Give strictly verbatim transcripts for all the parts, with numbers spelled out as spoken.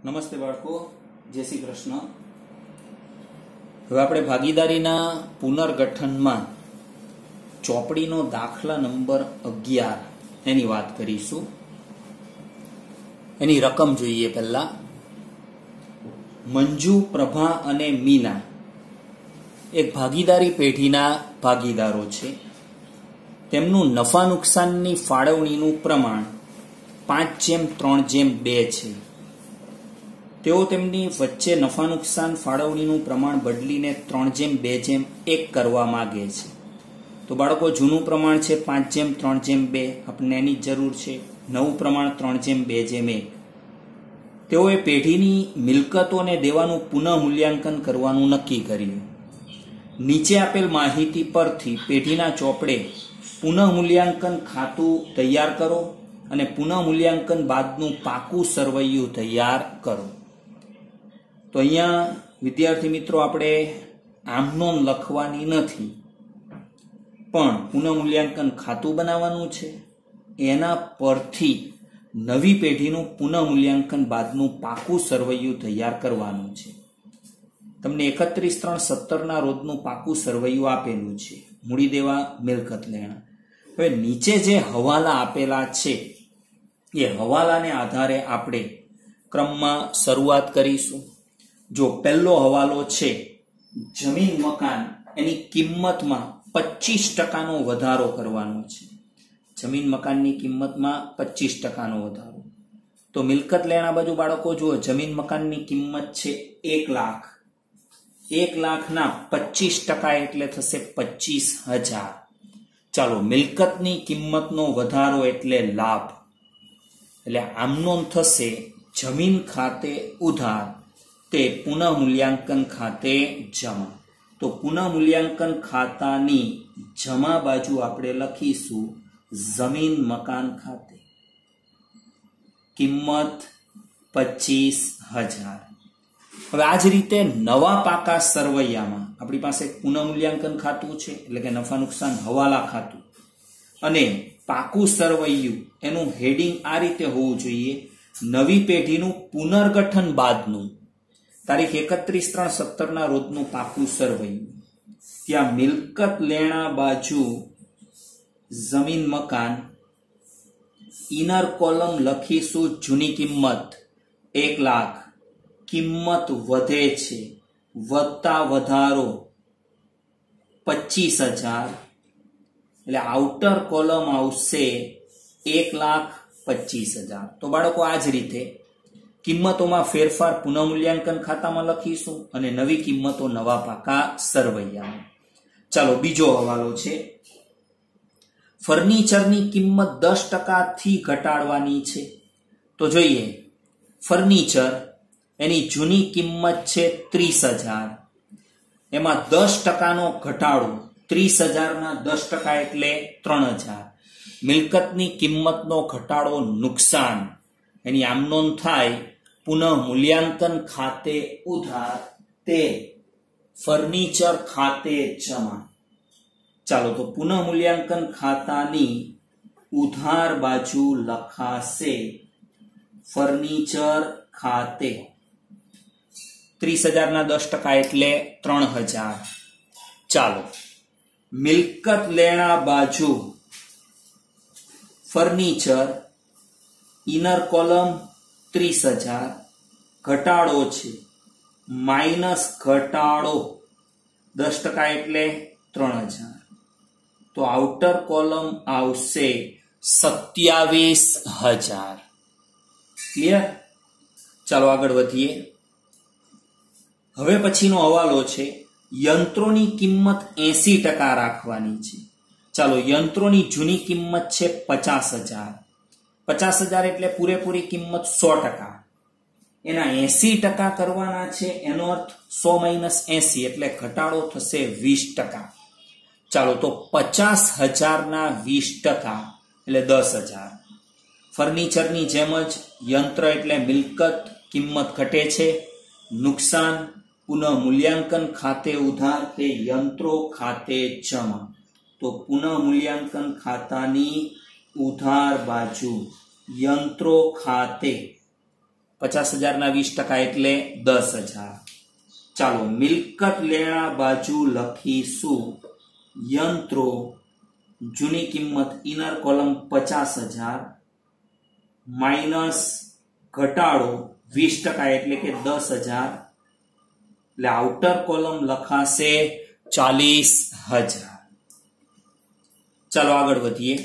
નમસ્તે બાળકો, જય શ્રી કૃષ્ણ. હવે આપણે ભાગીદારીના પુનર્ગઠનમાં ચોપડીનો દાખલા નંબર અગિયાર એની વાત કરીશું. એની રકમ જોઈએ. પહેલા મંજુ, પ્રભા અને મીના એક ભાગીદારી પેઢીના ભાગીદારો છે. તેમનું નફા નુકસાનની ફાળવણીનું પ્રમાણ પાંચ જેમ ત્રણ જેમ બે છે. તેઓ તેમની વચ્ચે નફા નુકસાન ફાળવણીનું પ્રમાણ બદલીને ત્રણ જેમ બે જેમ એક કરવા માંગે છે. તો બાળકો, જૂનું પ્રમાણ છે પાંચ જેમ ત્રણ જેમ બે, આપણને એની જરૂર છે. નવું પ્રમાણ ત્રણ જેમ બે જેમ એક. તેઓએ પેઢીની મિલકતોને દેવાનું પુનઃ મૂલ્યાંકન કરવાનું નક્કી કર્યું. નીચે આપેલ માહિતી પરથી પેઢીના ચોપડે પુનઃ મૂલ્યાંકન ખાતું તૈયાર કરો અને પુનઃ મૂલ્યાંકન બાદનું પાકું સરવૈયું તૈયાર કરો. તો અહીંયા વિદ્યાર્થી મિત્રો, આપણે આમનોંધ લખવાની નથી, પણ પુનઃ મૂલ્યાંકન ખાતું બનાવવાનું છે. એના પરથી નવી પેઢીનું પુનઃ મૂલ્યાંકન બાદનું પાકું સરવૈયું તૈયાર કરવાનું છે. તમને એકત્રીસ ત્રણ સત્તર ના રોજનું પાકું સરવૈયું આપેલું છે. મૂડી દેવા, મિલકત લેણા. હવે નીચે જે હવાલા આપેલા છે એ હવાલાને આધારે આપણે ક્રમમાં શરૂઆત કરીશું. જો પહેલો હવાલો છે જમીન મકાન, એની કિંમતમાં પચીસ ટકાનો વધારો કરવાનો છે. જમીન મકાનની કિંમતમાં પચીસ ટકાનો વધારો. તો મિલકત લેણા બાજુ બાળકો જુઓ, જમીન મકાનની કિંમત છે એક લાખ. એક લાખના પચીસ ટકા એટલે થશે પચીસ હજાર. ચાલો, મિલકતની કિંમતનો વધારો એટલે લાભ. એટલે આમનો થશે જમીન ખાતે ઉધાર, તે પુનઃ મૂલ્યાંકન ખાતે જમા. તો પુનઃ મૂલ્યાંકન ખાતાની જમા બાજુ આપણે લખીશું જમીન મકાન ખાતે. કિંમત પચીસ હજાર. હવે આ જ રીતે નવા પાકા સરવૈયામાં આપણી પાસે પુનઃ મૂલ્યાંકન ખાતું છે, એટલે કે નફા નુકસાન હવાલા ખાતું, અને પાકું સરવૈયું. એનું હેડિંગ આ રીતે હોવું જોઈએ: નવી પેઢીનું પુનર્ગઠન બાદનું, તારીખ એકત્રીસ ત્રણ સત્તર ના રોજનું પાકું સરવૈયું. ત્યાં મિલકત લેણા બાજુ જમીન મકાન, ઇનર કોલમ લખીશું જૂની કિંમત એક લાખ, કિંમત વધે છે, વધતા વધારો પચીસ હજાર. એટલે આઉટર કોલમ આવશે એક લાખ પચીસ હજાર. તો બાળકો, આ જ રીતે કિંમતોમાં ફેરફાર પુનઃ મૂલ્યાંકન ખાતામાં લખીશું અને નવી કિંમતો નવા પાકા સરવૈયામાં. ચાલો, બીજો હવાલો છે ફર્નિચરની કિંમત દસ ટકાથી ઘટાડવાની છે. તો જોઈએ, ફર્નિચર એની જૂની કિંમત છે ત્રીસ હજાર. એમાં દસ ટકાનો ઘટાડો, ત્રીસ હજારના દસ ટકા એટલે ત્રણ હજાર. મિલકતની કિંમતનો ઘટાડો નુકસાન. એની આમનોંધ થાય પુનઃ મૂલ્યાંકન ખાતે ઉધાર, તે ફર્નિચર ખાતે જમા. ચાલો, તો પુનઃ મૂલ્યાંકન ખાતાની ઉધાર બાજુ લખાશે ફર્નિચર ખાતે. ત્રીસ હજારના દસ ટકા એટલે ત્રણ હજાર. ચાલો, મિલકત લેણા બાજુ ફર્નિચર, ઇનર કોલમ ત્રીસ હજાર, ઘટાડો છે, માઇનસ ઘટાડો દસ ટકા એટલે ત્રણ હજાર. તો આઉટર કોલમ આવશે સત્યાવીસ હજાર. ક્લિયર? ચાલો, આગળ વધીએ. હવે પછીનો હવાલો છે યંત્રોની કિંમત એસી ટકા રાખવાની છે. ચાલો, યંત્રોની જૂની કિંમત છે પચાસ હજાર. પચાસ હજાર એટલે પૂરેપૂરી કિંમત સો ટકા. એના એસી ટકા કરવાના છે. એનો અર્થ સો માઇનસ એસી એટલે ઘટાડો થશે વીસ ટકા. ચાલો, તો પચાસ હજારના વીસ ટકા એટલે દસ હજાર. ફર્નિચરની જેમ જ યંત્ર એટલે મિલકત, કિંમત ઘટે છે, નુકસાન પુનઃ મૂલ્યાંકન ખાતે ઉધાર, તે યંત્રો ખાતે જમા. તો પુનઃ મૂલ્યાંકન ખાતાની ઉધાર બાજુ યંત્રો ખાતે પચાસ હજાર ના વીસ ટકા એટલે દસ હજાર. ચાલો મિલકત લેણા બાજુ લખીશું યંત્રો, જૂની કિંમત ઇનર કોલમ પચાસ હજાર માઇનસ ઘટાડો વીસ ટકા એટલે કે દસ હજાર, એટલે આઉટર કોલમ લખાશે ચાલીસ હજાર. ચાલો આગળ વધીએ.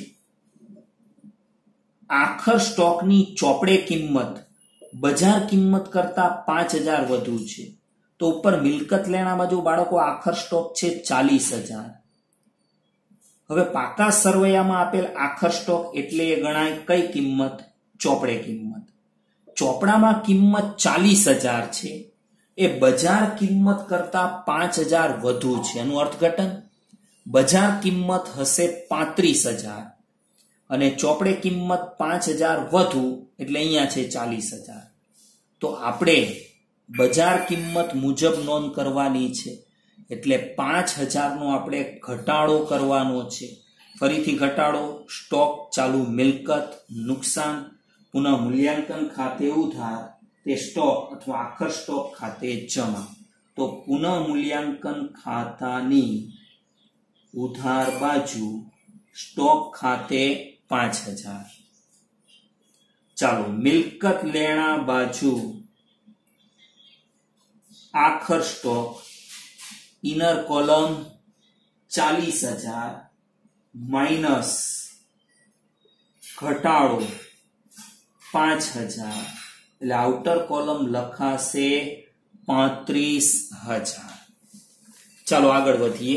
આખર સ્ટોકની ચોપડે કિંમત બજાર કિંમત કરતા પાંચ હજાર વધુ છે, તો ઉપર મિલકત લેણા બાજુ બાળકો આખર સ્ટોક છે ચાલીસ હજાર. હવે પાકા સરવૈયામાં આપેલ આખર સ્ટોક એટલે એ ગણાય કઈ કિંમત? ચોપડે કિંમત. ચોપડામાં કિંમત ચાલીસ હજાર છે, એ બજાર કિંમત કરતા પાંચ હજાર વધુ છે. એનું અર્થઘટન બજાર કિંમત હશે પાંત્રીસ હજાર અને ચોપડે કિંમત પાંચ હજાર વધુ એટલે અહીંયા છે ચાલીસ હજાર. તો આપણે બજાર કિંમત મુજબ નોંધ કરવાની છે, એટલે પાંચ હજાર નો આપણે ઘટાડો કરવાનો છે. ફરીથી ઘટાડો, સ્ટોક ચાલુ મિલકત નુકસાન, પુનઃ મૂલ્યાંકન ખાતે ઉધાર, તે સ્ટોક અથવા આખર સ્ટોક ખાતે જમા. તો પુનઃ મૂલ્યાંકન ખાતાની ઉધાર બાજુ સ્ટોક ખાતે પાંચ હજાર. ચાલો મિલકત લેણા બાજુ આખર સ્ટોક ઇનર કોલમ ચાલીસ હજાર માઇનસ ઘટાડો પાંચ હજાર, એટલે આઉટર કોલમ લખાશે પાંત્રીસ હજાર. ચાલો આગળ વધીએ.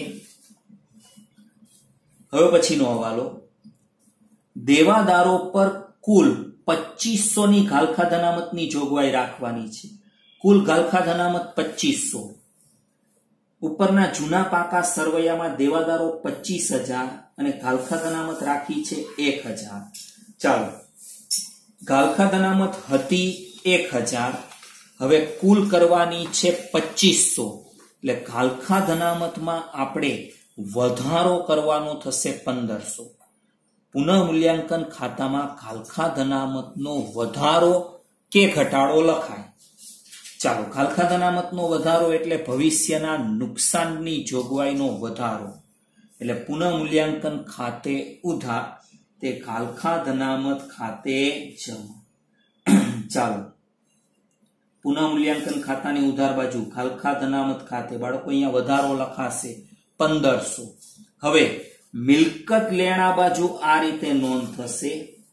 હવે પછીનો હવાલો. દેવાદારો પર કુલ પચીસો ની ગાલખા અનામતની જોગવાઈ રાખવાની છે. કુલ ગાલખા અનામત પચીસો. ઉપરના જૂના પાકા સરવૈયામાં દેવાદારો પચીસ હજાર અને ગાલખા અનામત રાખી છે એક હજાર. ચાલો ગાલખા અનામત હતી એક હજાર, હવે કુલ કરવાની છે પચીસો, એટલે ગાલખા અનામતમાં આપણે વધારો કરવાનો થશે પંદરસો. પુનઃ મૂલ્યાંકન ખાતામાં ગાલખા અનામતનો વધારો કે ઘટાડો લખાય. ચાલો ગાલખા અનામતનો વધારો એટલે ભવિષ્યના નુકસાનની જોગવાઈનો વધારો, એટલે પુનઃ મૂલ્યાંકન ખાતે ઉધાર, તે ગાલખા અનામત ખાતે જમા. ચાલો પુનઃ મૂલ્યાંકન ખાતાની ઉધાર બાજુ ગાલખા અનામત ખાતે બાળકો અહીંયા વધારો લખાશે પંદરસો. હવે મિલકત લેણા બાજુ આ રીતે નોંધ થશે.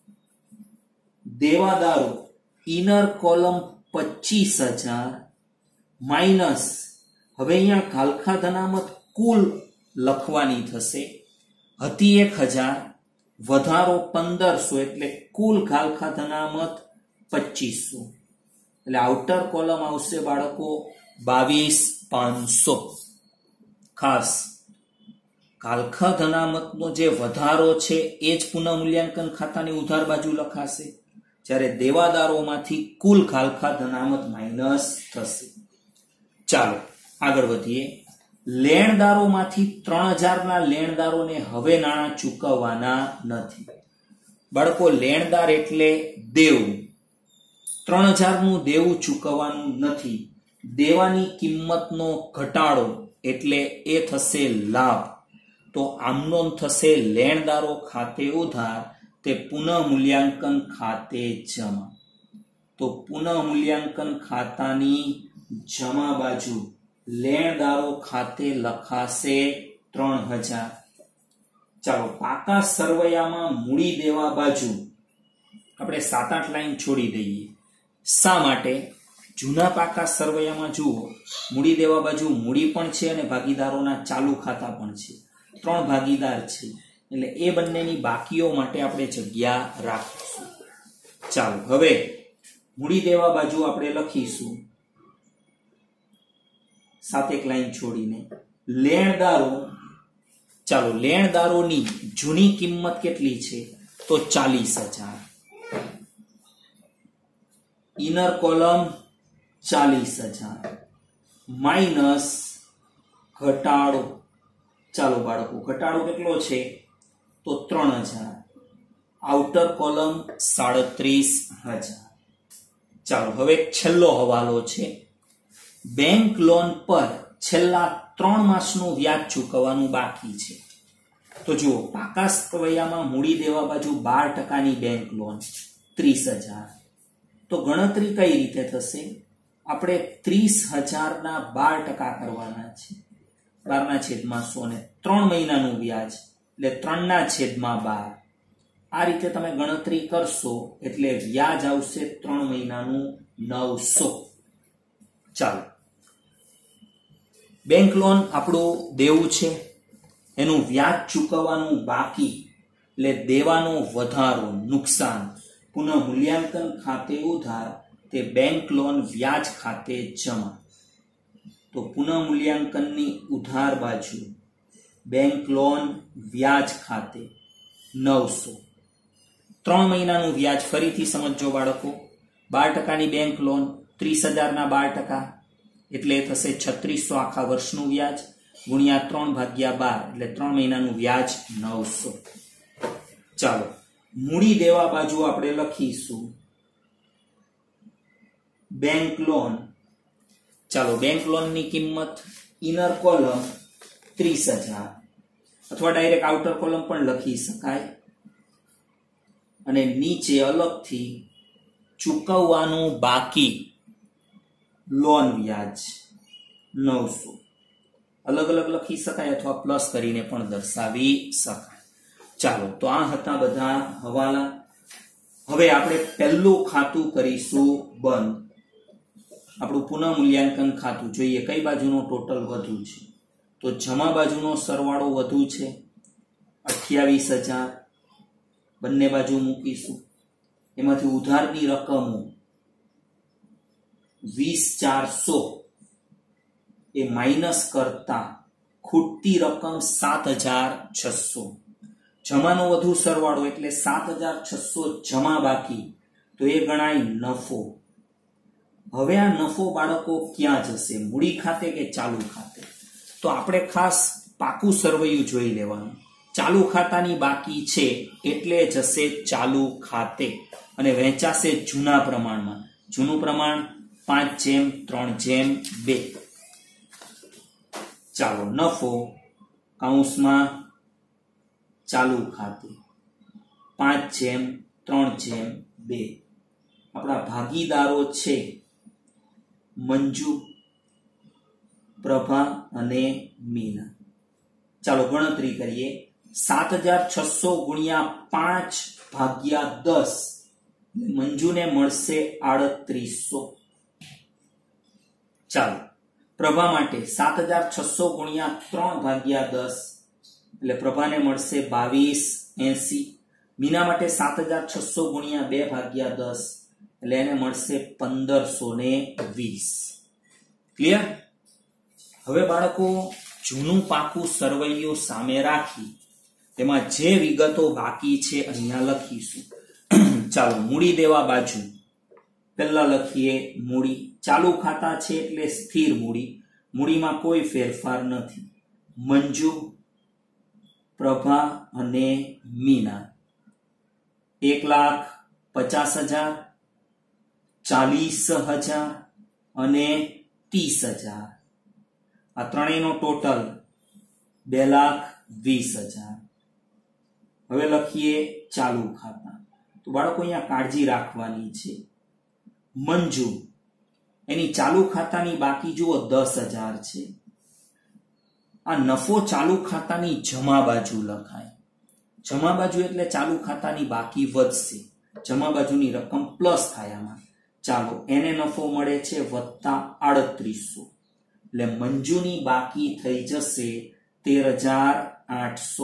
દેવાદારો ઇનર કોલમ પચીસ હજાર માઇનસ, હવે અહીંયા ગાલખા અનામત કુલ લખવાની થશે, હતી એક હજાર વધારો પંદરસો, એટલે કુલ ગાલખા અનામત પચીસો, એટલે આઉટર કોલમ આવશે બાળકો બાવીસ પાંચસો. ખાસ ગાલખા અનામતનો જે વધારો છે એ જ પુનઃ મૂલ્યાંકન ખાતાની ઉધાર બાજુ લખાશે, જ્યારે દેવાદારોમાંથી કુલ ગાલખા અનામત માઇનસ થશે. ચાલો આગળ વધીએ. લેણદારોમાંથી ત્રણ હજાર ના લેણદારોને હવે નાણાં ચૂકવવાના નથી. બાળકો લેણદાર એટલે દેવું. ત્રણ હજાર નું દેવું ચૂકવવાનું નથી. દેવાની કિંમતનો ઘટાડો એટલે એ થશે લાભ. તો આમનો થશે લેણદારો ખાતે ઉધાર, તે પુનઃ મૂલ્યાંકન ખાતે જમા. તો પુનઃ મૂલ્યાંકન ખાતાની જમા બાજુ લેણદારો ખાતે લખાશે ત્રણ હજાર. ચાલો પાકા સરવૈયામાં મૂડી દેવા બાજુ આપણે સાત આઠ લાઈન છોડી દઈએ. શા માટે? જૂના પાકા સરવૈયામાં જુઓ મૂડી દેવા બાજુ મૂડી પણ છે અને ભાગીદારોના ચાલુ ખાતા પણ છે. ત્રણ ભાગીદાર છે, એટલે એ બંનેની બાકીઓ માટે આપણે જગ્યા રાખીશું. ચાલો હવે મૂડી દેવા બાજુ આપણે લખીશું સાતેક લાઈન છોડીને લેણદારો. ચાલો લેણદારોની જૂની કિંમત કેટલી છે? તો ચાલીસ હજાર. ઇનર કોલમ ચાલીસ હજાર માઇનસ ઘટાડો. ચાલો બાળકો ઘટાડો કેટલો છે? તો ત્રણ હજાર. આઉટર કોલમ સાડત્રીસ હજાર. ચાલો હવે એક છેલ્લો હવાલો છે, બેંક લોન પર છેલ્લા ત્રણ માસનું વ્યાજ ચૂકવવાનું બાકી છે. તો જુઓ, પાકા સવૈયામાં મૂડી દેવા બાજુ બાર ટકાની બેંક લોન ત્રીસ હજાર. તો ગણતરી કઈ રીતે થશે? આપણે ત્રીસ હજાર ના બાર ટકા કરવાના છે, બાર ના છેદમાં સો ને ત્રણ મહિનાનું વ્યાજ એટલે ત્રણ ના છેદમાં બાર. આ રીતે તમે ગણતરી કરશો એટલે વ્યાજ આવશે ત્રણ મહિનાનું નવસો. ચાલો, બેંક લોન આપણું દેવું છે, એનું વ્યાજ ચૂકવવાનું બાકી એટલે દેવાનો વધારો નુકસાન પુનઃ મૂલ્યાંકન ખાતે ઉધાર તે બેંક લોન વ્યાજ ખાતે જમા. તો પુનઃ મૂલ્યાંકનની ઉધાર બાજુ બેંક લોન વ્યાજ ખાતે નવસો. ત્રણ મહિનાનું વ્યાજ ફરીથી સમજો બાળકો, બાર ટકાની બેંક લોન ત્રીસ હજાર ના બાર ટકા એટલે થશે છત્રીસો આખા વર્ષનું વ્યાજ ગુણ્યા ત્રણ ભાગ્યા બાર એટલે ત્રણ મહિનાનું વ્યાજ નવસો. ચાલો, મૂડી દેવા બાજુ આપણે લખીશું બેંક લોન. ચાલો, બેંક લોનની કિંમત ઇનર કોલમ ત્રીસ હજાર અથવા ડાયરેક્ટ આઉટર કોલમ પણ લખી શકાય, અને નીચે અલગથી ચૂકવવાનું બાકી લોન વ્યાજ નવસો. અલગ અલગ લખી શકાય અથવા પ્લસ કરીને પણ દર્શાવી શકાય. ચાલો, તો આ હતા બધા હવાલા. હવે આપણે પહેલું ખાતું કરીશું બંધ. આપણું પુનઃ મૂલ્યાંકન ખાતું જોઈએ કઈ બાજુનો ટોટલ વધુ છે. તો જમા બાજુનો સરવાળો વધુ છે અઠ્યાવીસ હજાર, બંને બાજુ મૂકીશું. એમાંથી ઉધારની રકમો વીસ ચારસો એ માઇનસ કરતા ખૂટતી રકમ સાત હજાર છસો. જમાનો વધુ સરવાળો એટલે સાત હજાર છસો જમા બાકી, તો એ ગણાય નફો. હવે આ નફો બાળકો ક્યાં જશે, મૂડી ખાતે કે ચાલુ ખાતે? તો આપણે ખાસ પાકું સરવૈયું જોઈ લેવાનું. ચાલુ ખાતાની બાકી છે એટલે જશે ચાલુ ખાતે અને વહેંચાશે જૂના પ્રમાણમાં. જૂનું પ્રમાણ પાંચ જેમ ત્રણ જેમ બે. ચાલો, નફો કૌંસમાં ચાલુ ખાતે પાંચ જેમ ત્રણ જેમ બે. આપણા ભાગીદારો છે મંજુ, પ્રભા અને મીના. ચાલો ગણતરી કરીએ. સાત હજાર છસો ગુણ્યા પાંચ ભાગ્યા દસ, મંજુને મળશે આડત્રીસો. ચાલો, પ્રભા માટે સાત હજાર છસો ગુણ્યા ત્રણ ભાગ્યા દસ એટલે પ્રભાને મળશે બાવીસ એસી. મીના માટે સાત હજાર છસો ગુણ્યા બે ભાગ્યા દસ એટલે એને મળશે પંદરસો ને વીસ. ક્લિયર? હવે બાળકો, જૂનું પાકું સરવૈયું સામે રાખી તેમાં જે વિગતો બાકી છે અહીંયા લખીશું. ચાલો, મૂડી દેવા બાજુ પહેલા લખીએ મૂડી. ચાલુ ખાતા છે એટલે સ્થિર મૂડી, મૂડીમાં કોઈ ફેરફાર નથી. મંજુ, પ્રભા અને મીના એક લાખ પચાસ હજાર, ચાલીસ હજાર અને ત્રીસ હજાર. આ ત્રણેયનો ટોટલ બે લાખ વીસ હજાર. હવે લખીએ ચાલુ ખાતા. તો બાળકો અહીંયા કાળજી રાખવાની છે. મંજુ, એની ચાલુ ખાતાની બાકી જુઓ દસ હજાર છે. આ નફો ચાલુ ખાતાની જમા બાજુ લખાય. જમા બાજુ એટલે ચાલુ ખાતાની બાકી વધશે, જમા બાજુની રકમ પ્લસ થાય આમાં. ચાલો, એને નફો મળે છે વત્તા આડત્રીસો એટલે મંજુની બાકી થઈ જશે તેર હજાર આઠસો.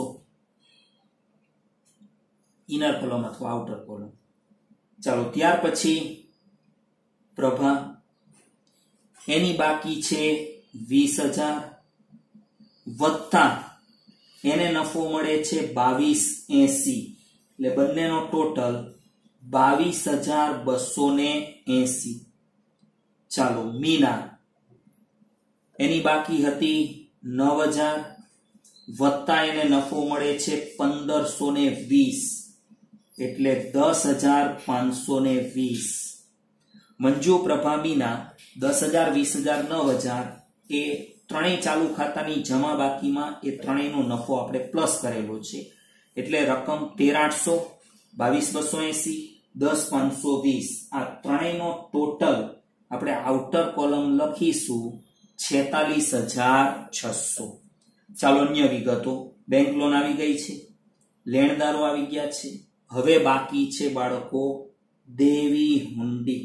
ઇનર કોલમ અથવા આઉટર કોલમ. ચાલો, ત્યાર પછી પ્રભા, એની બાકી છે વીસ હજાર વત્તા એને નફો મળે છે બાવીસ એસી એટલે બંનેનો ટોટલ બાવીસ હજાર બસો ને એસી. ચાલો, મીના, એની બાકી હતી નવ હજાર વત્તા એને નફો મળે છે પંદરસો ને વીસ એટલે દસ હજાર પાંચસો ને વીસ. મંજુ, પ્રભા, મીના દસ હજાર, વીસ હજાર, નવ હજાર એ ત્રણેય ચાલુ ખાતાની જમા બાકીમાં એ ત્રણેયનો નફો આપણે પ્લસ કરેલો છે એટલે રકમ તેર આઠસો, બાવીસ બસો એસી, દસ પાંચસો વીસ આ ત્રણેયનો ટોટલ આપણે આઉટર કોલમ લખીશું છેતાલીસ હજાર છસો. ચાલો અન્ય વિગતો. બેંક લોન આવી ગઈ છે, લેણદારો આવી ગયા છે. હવે બાકી છે બાળકો દેવી હુંડી.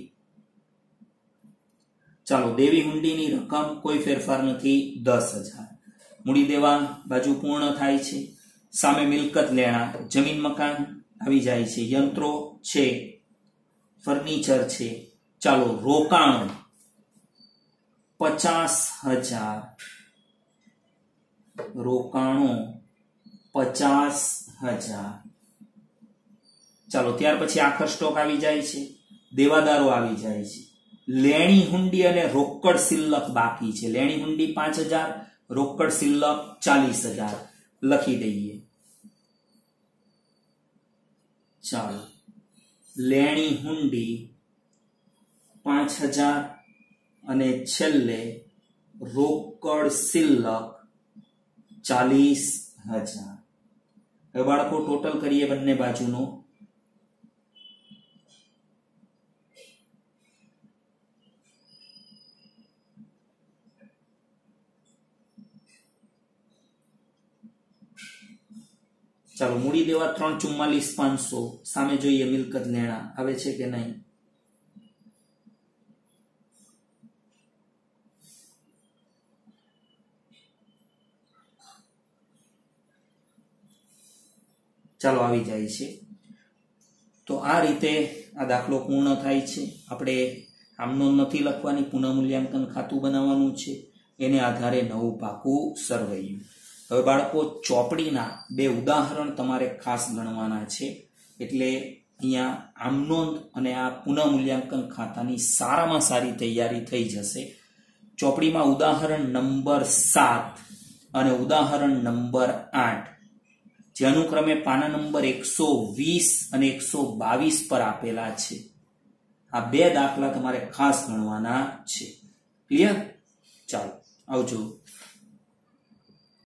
ચાલો દેવી હુંડીની રકમ કોઈ ફેરફાર નથી, દસ હજાર. મૂડી દેવા બાજુ પૂર્ણ થાય છે. સામે મિલકત લેણા, જમીન મકાન આવી જાય છે, યંત્રો છે, ફર્નિચર છે. ચાલો રોકાણ પચાસ હજાર, રોકાણો પચાસ હજાર. ચાલો ત્યાર પછી આખર સ્ટોક આવી જાય છે, દેવાદારો આવી જાય છે. લેણી હુંડી અને રોકડ સિલ્લક બાકી છે. લેણી હુંડી પાંચ હજાર, રોકડ સિલ્લક ચાલીસ હજાર લખી દઈએ. ચાલો લેણી હુંડી પાંચ હજાર અને છેલ્લે રોકડ સિલ્લક ચાલીસ હજાર. હવે બાળકો ટોટલ કરીએ બંને બાજુનો. ચાલો મૂડી દેવા ત્રણ ચુમ્માલીસ પાંચસો. સામે જોઈએ મિલકત લેણા આવે છે કે નહીં. ચાલો આવી જાય છે. તો આ રીતે આ દાખલો પૂર્ણ થાય છે. આપણે આમનો નથી લખવાની, પુનઃમૂલ્યાંકન ખાતું બનાવવાનું છે, એને આધારે નવું પાકું સરવૈયું. હવે બાળકો ચોપડીના બે ઉદાહરણ તમારે ખાસ ગણવાના છે એટલે અહીંયા આમનોંધ અને આ પુનઃમૂલ્યાંકન ખાતાની સારામાં સારી તૈયારી થઈ જશે. ચોપડીમાં ઉદાહરણ નંબર સાત અને ઉદાહરણ નંબર આઠ જે અનુક્રમે પાના નંબર એકસો વીસ અને એકસો બાવીસ પર આપેલા છે. આ બે દાખલા તમારે ખાસ ગણવાના છે. ક્લિયર? ચાલો આવજો.